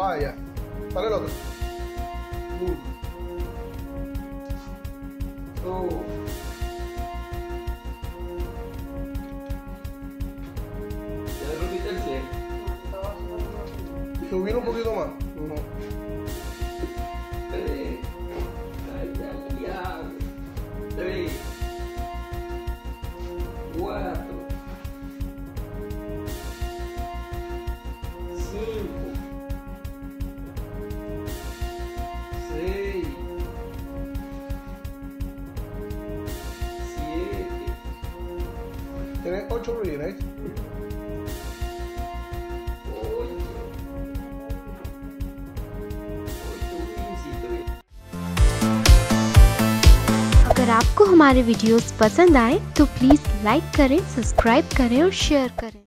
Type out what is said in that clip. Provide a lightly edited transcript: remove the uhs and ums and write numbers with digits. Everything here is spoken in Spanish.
Vaya. Sale el otro. 1, 2. ¿Ya rompiste el 100? Subir un poquito más. 1, 3. Ay, ya, diablo. 3, 4, 5, 6, 7. Tienes 8 reels. 8 अगर आपको हमारे वीडियोस पसंद आए तो प्लीज़ लाइक करें, सब्सक्राइब करें और शेयर करें।